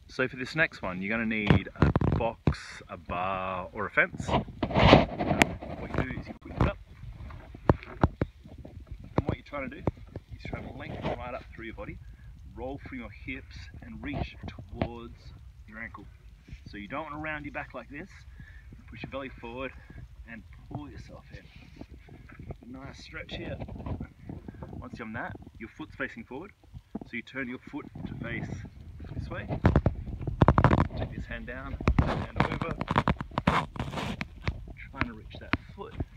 So for this next one, you're going to need a box, a bar, or a fence. What you do is you put your foot up, and what you're trying to do is try to lengthen right up through your body, roll through your hips, and reach towards your ankle. So you don't want to round your back like this. Push your belly forward and pull yourself in. Nice stretch here. Once you've done that, your foot's facing forward. So you turn your foot to face this way. Take this hand down, hand over. Trying to reach that foot.